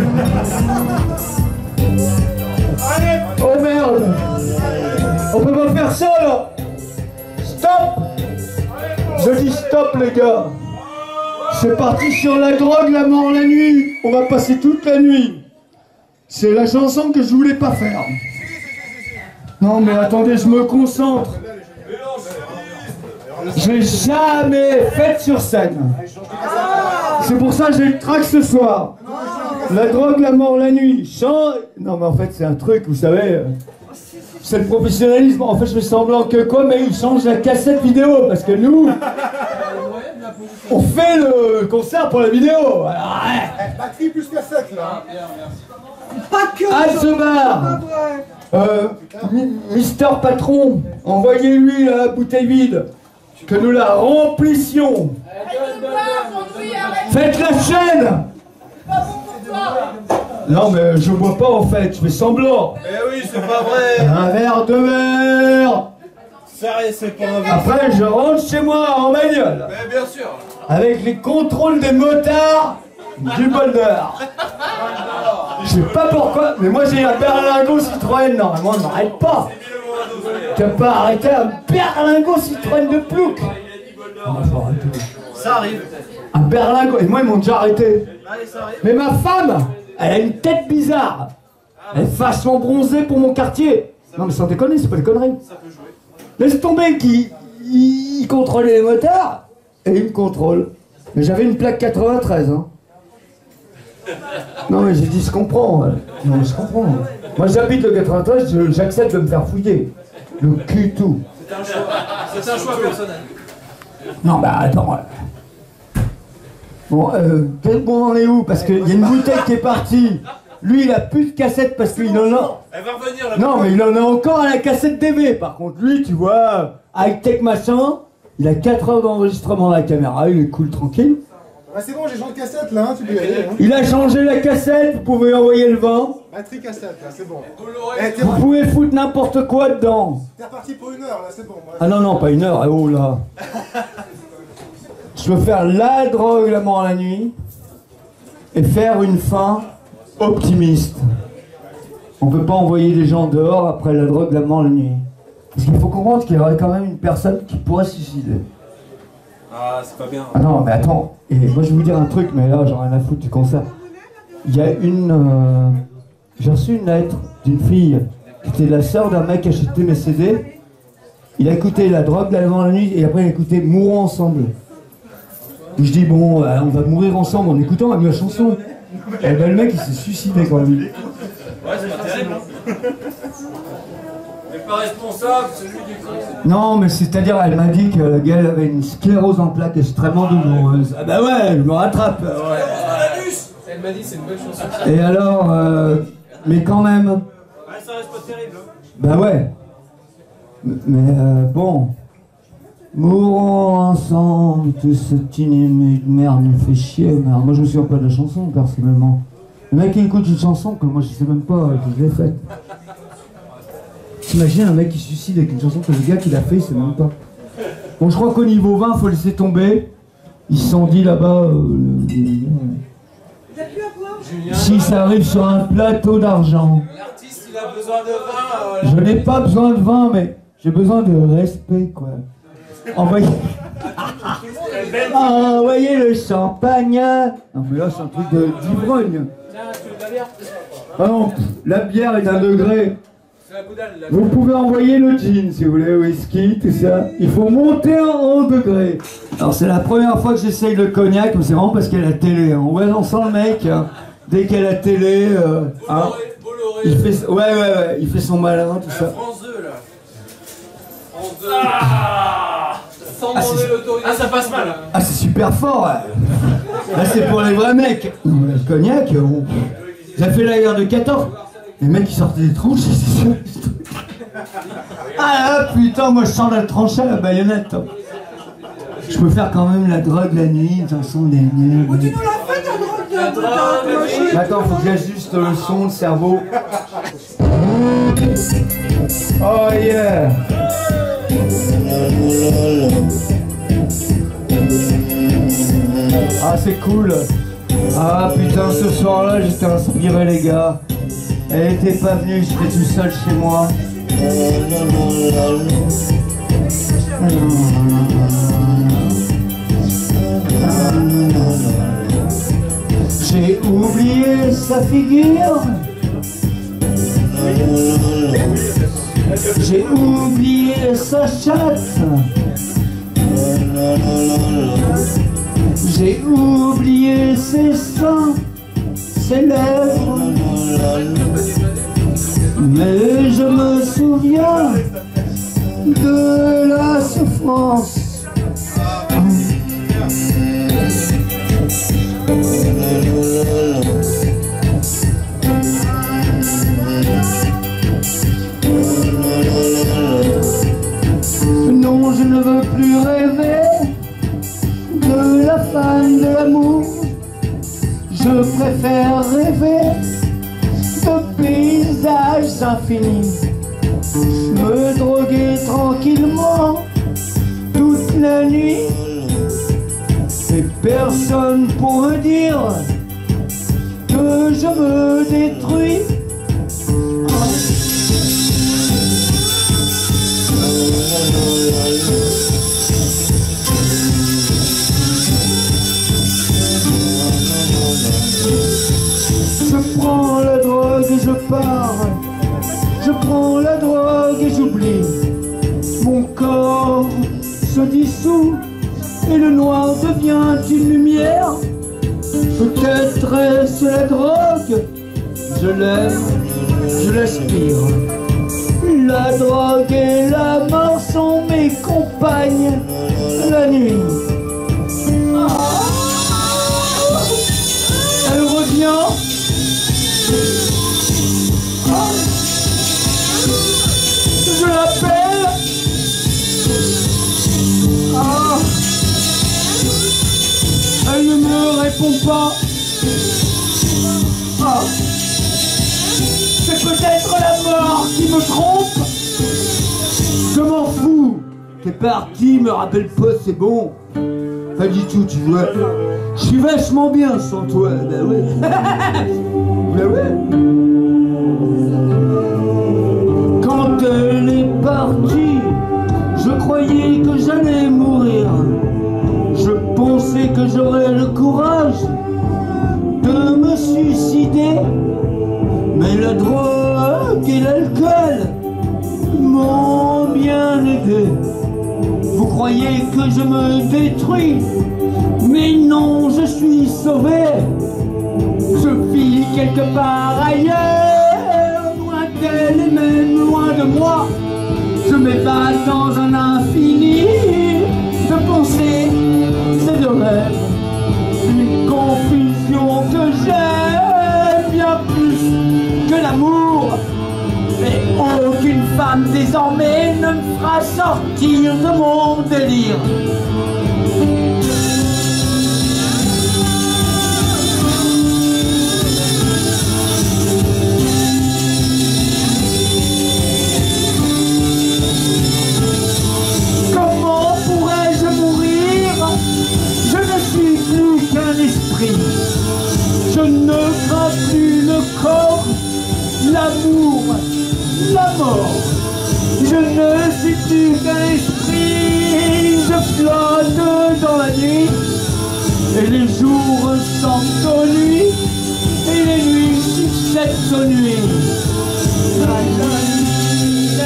Oh merde. On peut pas faire ça là. Stop. Je dis stop les gars. C'est parti sur la drogue, la mort, la nuit. On va passer toute la nuit. C'est la chanson que je voulais pas faire. Non mais attendez, je me concentre. J'ai jamais fait sur scène. C'est pour ça que j'ai le track ce soir. La drogue, la mort, la nuit. Chant. Non mais en fait c'est un truc, vous savez. C'est le professionnalisme. En fait je fais semblant que quoi, mais ils changent la cassette vidéo parce que nous, on fait le concert pour la vidéo. Batterie plus cassette là. Pas que Alzheimer. Mister Patron, envoyez-lui la bouteille vide. Que nous la remplissions. Faites la chaîne. Non mais je bois pas en fait, je fais semblant. Eh oui, c'est pas vrai. Un verre de verre. Sérieux, c'est pas un verre. Après je rentre chez moi en bagnole. Mais bien sûr. Avec les contrôles des motards du bonheur. Je sais pas pourquoi, mais moi j'ai un berlingot Citroën, normalement on n'arrête pas. Tu peux pas arrêter un berlingot Citroën de plouc. Ça arrive. Un berlingot, et moi ils m'ont déjà arrêté. Allez, ça arrive. Mais ma femme, elle a une tête bizarre. Elle est vachement bronzée pour mon quartier. Non mais sans déconner, c'est pas des conneries. Ça peut jouer. Laisse tomber qu'il contrôlait les motards et il me contrôle. Mais j'avais une plaque 93 hein. Non mais j'ai dit je comprends. Non mais je comprends. Moi j'habite le 93, j'accepte de me faire fouiller. Le cul tout. C'est un choix personnel. Non bah attends. Bon, on en est où? Parce qu'il y a une bouteille qui est partie. Lui il a plus de cassette parce qu'il en a... Elle va revenir là. Non mais il en a encore à la cassette DV. Par contre lui tu vois, high-tech machin, il a 4 heures d'enregistrement à la caméra, il est cool tranquille. Ah, c'est bon, j'ai changé de cassette là, hein, tu peux y aller. Hein. Il a changé la cassette, vous pouvez envoyer le vin. Batterie cassette là, c'est bon. Vous pouvez foutre n'importe quoi dedans. T'es reparti pour 1 heure là, c'est bon. Ah non, non, pas 1 heure, oh là. Je veux faire la drogue, la mort, la nuit. Et faire une fin optimiste. On peut pas envoyer les gens dehors après la drogue, la mort, la nuit. Parce qu'il faut comprendre qu'il y aurait quand même une personne qui pourrait se suicider. Ah, c'est pas bien. Ah non, mais attends. Et moi je vais vous dire un truc, mais là j'en ai rien à foutre du concert. Il y a une... J'ai reçu une lettre d'une fille qui était la sœur d'un mec qui achetait mes CD. Il a écouté la drogue, la mort, la nuit, et après il a écouté Mourons ensemble. Et je dis bon, on va mourir ensemble en écoutant la chanson. Et ben le mec il s'est suicidé quand même. Ouais, c'est pas terrible. Mais pas responsable, c'est lui qui est. Non, mais c'est-à-dire, elle m'a dit que la gueule avait une sclérose en plaques extrêmement douloureuse. Ah bah ouais, je me rattrape. Ouais. Elle m'a dit c'est une bonne chanson. Et alors, mais quand même. Ouais, ça reste pas terrible. Bah ouais. Mais bon. Mourons ensemble, tout ce petit de merde me fait chier. Merde. Moi je me souviens pas de la chanson personnellement. Le mec qui écoute une chanson que moi je sais même pas que je l'ai faite. T'imagines un mec qui se suicide avec une chanson que le gars qui l'a fait il sait même pas. Bon je crois qu'au niveau 20 faut laisser tomber. Ils se sont dit là-bas. Si ça arrive sur un plateau d'argent. L'artiste il a besoin de vin. Je n'ai pas besoin de vin mais j'ai besoin de respect quoi. Envoyez... Envoyez le champagne. Non mais là c'est un truc d'ivrogne. Ah non, la bière est d'un degré. Vous pouvez envoyer le gin si vous voulez, whisky, tout ça. Il faut monter en degré. Alors c'est la première fois que j'essaye le cognac, mais c'est vraiment parce qu'il y a la télé. Hein. Ouais, on sent le mec, hein. Dès qu'il y a la télé, hein, il fait, ouais, il fait son malin, tout ça. France 2 là. France 2. Ah, ça passe mal. Ah, c'est super fort. Ouais. Là, c'est pour les vrais mecs. Le cognac, j'ai fait la guerre de 14. Les mecs qui sortaient des tronches, c'est sûr. Ah là, putain, moi je sens la tranche à la baïonnette. Je peux faire quand même la drogue la nuit, de toute façon, dernière. Oh, tu nous l'as fait ta drogue là. Attends, faut que j'ajuste le son, le cerveau. Oh yeah. Ah c'est cool. Ah putain, ce soir-là j'étais inspiré les gars. Elle était pas venue, j'étais tout seul chez moi. J'ai oublié sa figure. J'ai oublié sa chatte. J'ai oublié ses seins, ses lèvres. Mais je me souviens de la souffrance. Non, je ne veux plus rêver de la femme de l'amour. Je préfère rêver de paysages infinis. Me droguer tranquillement toute la nuit. Et personne pour me dire que je me détruis. Je prends la drogue et je pars. Je prends la drogue et j'oublie. Mon corps se dissout et le noir devient une lumière. Peut-être est-ce la drogue. Je l'aime, je l'aspire. La drogue et la mort sont mes compagnes la nuit. Elle revient. Je l'appelle. Elle ne me répond pas. C'est peut-être la mort qui me trompe. Je m'en fous. T'es parti, me rappelle pas, c'est bon. Pas du tout, tu vois. Je suis vachement bien sans toi. Ben ouais. Ben ouais. Quand elle est partie, je croyais que j'allais mourir. Je pensais que j'aurais le courage de me suicider. Mais la drogue et l'alcool m'ont bien aidé. Vous croyez que je me détruis? Mais non, je suis sauvé. Je vis quelque part ailleurs, loin d'elle et même loin de moi. Je m'évade dans un infini de pensées et de rêves. Une confusion que j'aime bien plus que l'amour. Mais aucune femme désormais ne me fera sortir de mon délire. Comment pourrais-je mourir? Je ne suis plus qu'un esprit. Je ne crains plus le corps, l'amour, la mort. Je ne suis plus qu'un esprit. Je flotte dans la nuit. Et les jours ressemblent aux nuits. Et les nuits succèdent aux nuits. La nuit,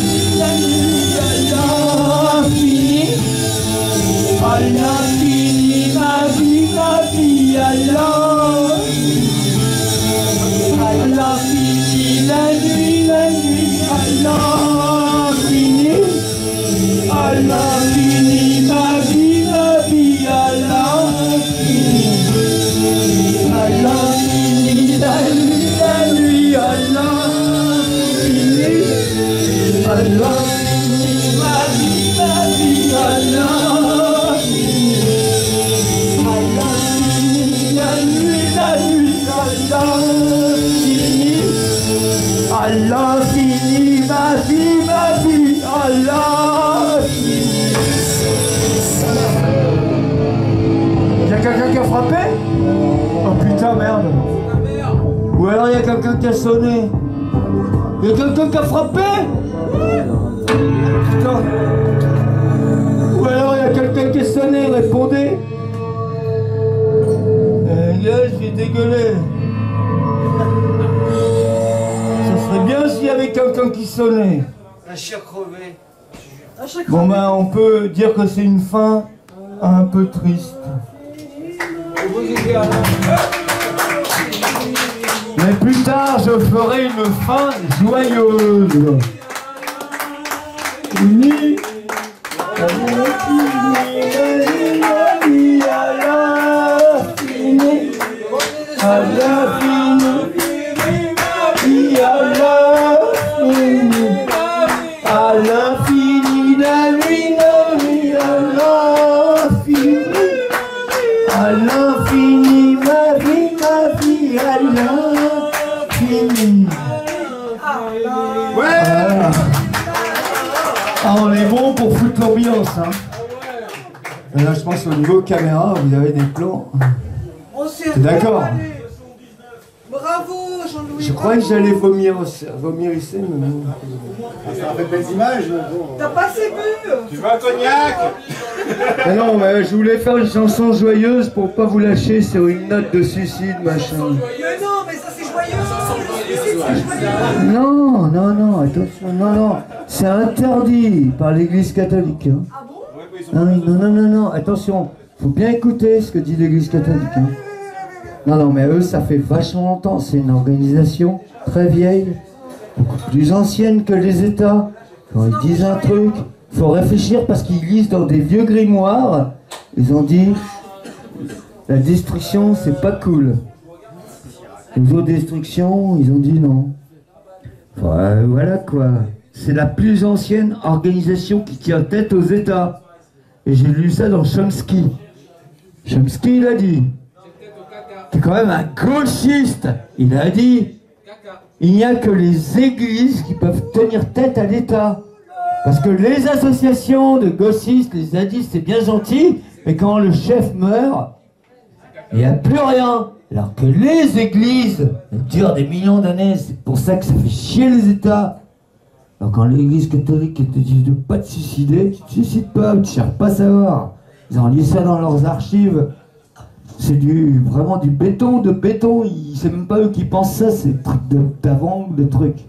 à l'infini. À l'infini, ma vie, à l'infini. À l'infini, la nuit, à l'infini. À l'infini, ma vie, à l'infini. À l'infini, la nuit, à l'infini. À l'infini, ma vie, à l'infini. à l'infini, ma vie, à l'infini. Y'a quelqu'un qui a frappé? Oh putain, merde. Ou alors y'a quelqu'un qui a sonné. Y'a quelqu'un qui a frappé? Putain. Ou alors y'a quelqu'un qui a sonné, répondez. Là, je vais dégueuler. Ça serait bien s'il y avait quelqu'un qui sonnait. Un chien crevé. Bon ben, on peut dire que c'est une fin un peu triste. Mais plus tard, je ferai une fin joyeuse. Unis. À l'infini, à l'infini, la nuit, à l'infini, ma vie, à l'infini. Ouais. Ah, on est bon pour foutre l'ambiance, hein. Et là, je pense qu'au niveau caméra, vous avez des plans. T'es d'accord? Bravo Jean-Louis. Je croyais que j'allais vomir ici, mais non. Ça fait de belles images. T'as pas assez bu. Tu veux un cognac? Mais non, mais je voulais faire une chanson joyeuse pour pas vous lâcher sur une note de suicide, machin. Mais non, mais ça c'est joyeux. Non, attention, non, c'est interdit par l'Église catholique. Hein. Ah bon? Ah oui, non, attention, faut bien écouter ce que dit l'Église catholique. Hein. Non, mais eux, ça fait vachement longtemps, c'est une organisation très vieille, beaucoup plus ancienne que les États. Quand ils disent un truc, faut réfléchir parce qu'ils lisent dans des vieux grimoires, ils ont dit, la destruction, c'est pas cool. L'autodestruction, ils ont dit non. Ouais, voilà quoi. C'est la plus ancienne organisation qui tient tête aux États. Et j'ai lu ça dans Chomsky. Chomsky, il a dit. C'est quand même un gauchiste. Il a dit. Il n'y a que les églises qui peuvent tenir tête à l'État. Parce que les associations de gauchistes, les zadistes, c'est bien gentil. Mais quand le chef meurt, il n'y a plus rien. Alors que les églises, elles durent des millions d'années, c'est pour ça que ça fait chier les États. Alors quand l'église catholique te dit de ne pas te suicider, tu te suicides pas, tu ne cherches pas à savoir. Ils ont lu ça dans leurs archives. C'est vraiment du béton, c'est même pas eux qui pensent ça, c'est des trucs d'avant, des trucs.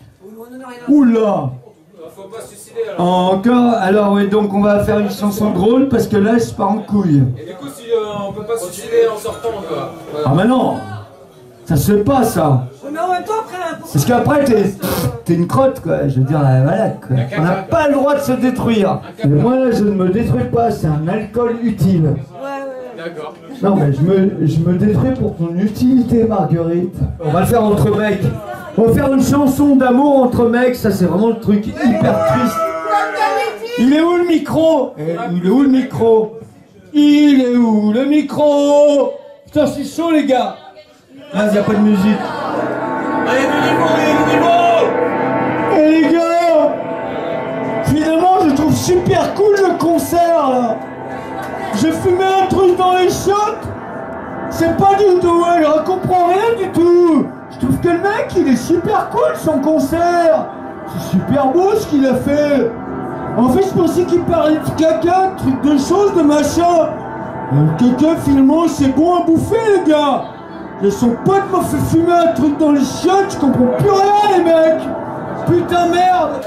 Oula! Faut pas se suicider alors. Encore? Alors oui, donc on va faire une chanson drôle parce que là je pars en couille. Et du coup, si on peut pas se suicider en sortant, quoi. Ah mais non! Ça se fait pas ça! Mais en même temps, après. Parce qu'après t'es une crotte quoi, je veux dire, voilà quoi. On n'a pas le droit de se détruire. Mais moi là je ne me détruis pas, c'est un alcool utile. D'accord. Non mais je me détruis pour ton utilité Marguerite. On va le faire entre mecs. On va faire une chanson d'amour entre mecs, ça c'est vraiment le truc hyper triste. Il est où le micro? Il est où le micro? Il est où le micro? Putain c'est chaud les gars. Là y a pas de musique. Allez, du niveau. Et les gars, finalement je trouve super cool le concert là. J'ai fumé un truc dans les chiottes. C'est pas du tout, elle comprend rien du tout. Je trouve que le mec il est super cool son concert. C'est super beau ce qu'il a fait. En fait je pensais qu'il parlait de caca, de trucs de choses, de machin. Le caca finalement c'est bon à bouffer les gars. Et son pote m'a fait fumer un truc dans les chiottes, je comprends plus rien les mecs. Putain merde.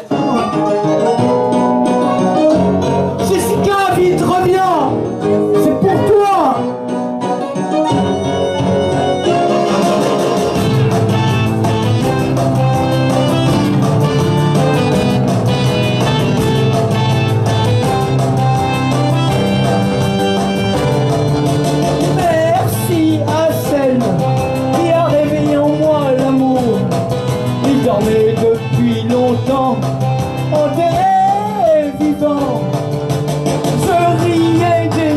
Jessica, vite, reviens. C'est pour toi. Merci à Seine qui a réveillé en moi l'amour. Il dormait depuis longtemps, enterré vivant. Je riais des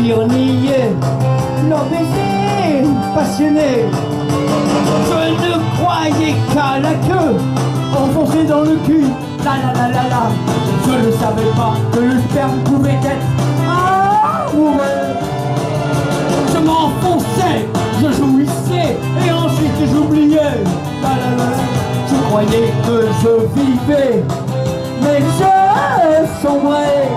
dire nier nos baisers passionnés. Je ne croyais qu'à la queue enfoncée dans le cul. La la la la la. Je ne savais pas que le sperme pouvait être amoureux. Je m'enfonçais, je jouissais et ensuite j'oubliais. La la la la. Je croyais que je vivais, mais je sombrais.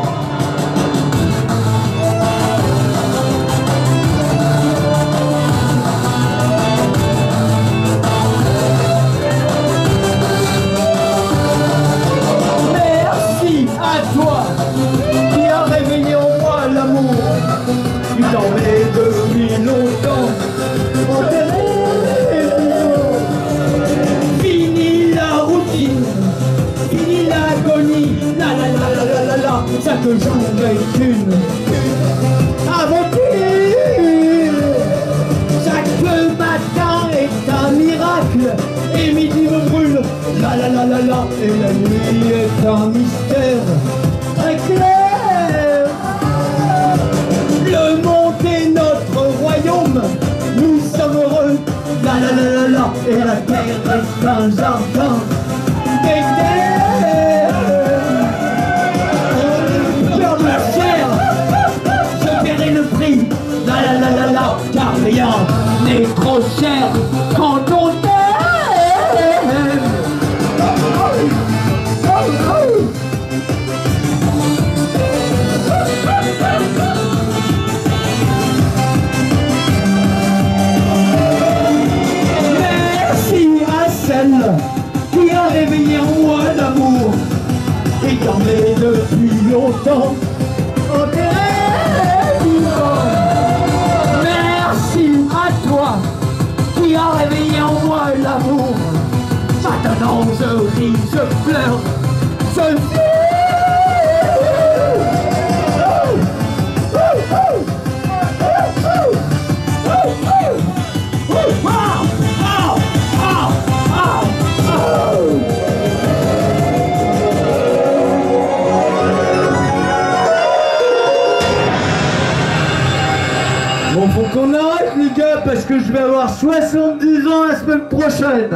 Tu t'en mets depuis longtemps, enterré. Fini la routine, fini l'agonie. La la la la la la la. Chaque jour est une aventure. Chaque matin est un miracle. Et midi me brûle. La la la la la. Et la nuit est un mystère très clair. Le monde est notre royaume, nous sommes heureux, la la la la la, et la terre est un jardin d'éther. Cœur de la chair, je paierai le prix, la la la la la, car rien n'est trop cher quand on t'aime. Qui a réveillé en moi l'amour, éternel depuis longtemps, enterré vivant. Merci à toi qui a réveillé en moi l'amour. Maintenant je ris, je pleure, je vis. Bon, faut qu'on arrête les gars parce que je vais avoir 70 ans la semaine prochaine.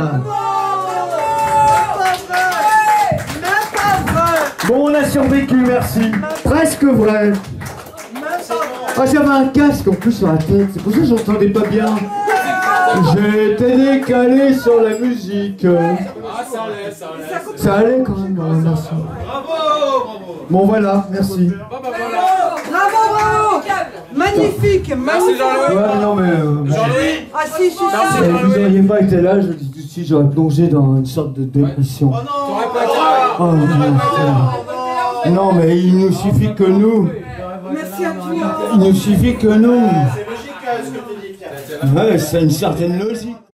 Bon, on a survécu, merci. Presque vrai. Ah, j'avais un casque en plus sur la tête, c'est pour ça que j'entendais pas bien. J'étais décalé sur la musique. Ah, ça allait, ça allait. Ça allait quand même, merci. Bravo, bravo. Bon voilà, merci. Bah, voilà. Bravo. Magnifique, magnifique. Ouais, non mais... Jean-Louis. Ah si, je suis Merci, sûr. Vous auriez pas été là, je dis tout de suite, j'aurais plongé dans une sorte de dépression. T'aurais pas été Oh, non, non, mais il nous suffit que nous. Merci à toi. Il nous suffit que nous. C'est logique ce que tu dis. Ouais, c'est une certaine logique.